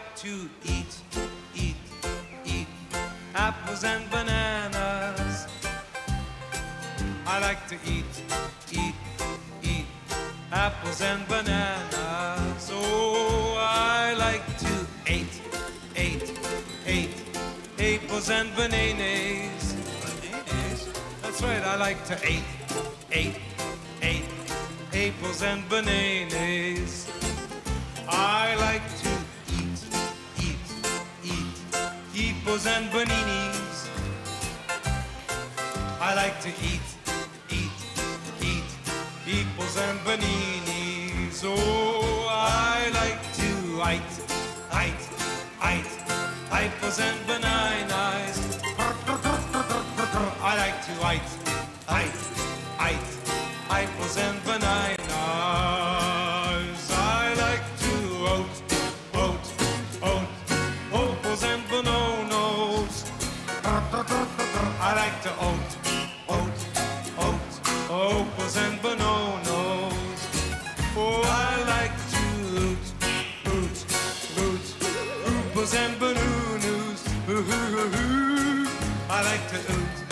to eat, eat, eat apples and bananas. I like to eat, eat, eat apples and bananas. Oh, I like to eat, eat, eat apples and bananas. Bananas? That's right, I like to eat, eat, eat apples and bananas. I like to eat apples and bananas. I like to eat apples and bananas. Oh, I like to eat apples and bananas. I like to eat apples and bananas. I like to apples and bananas. I like to apples and bananas. Oh, I like to apples and bananas. I like to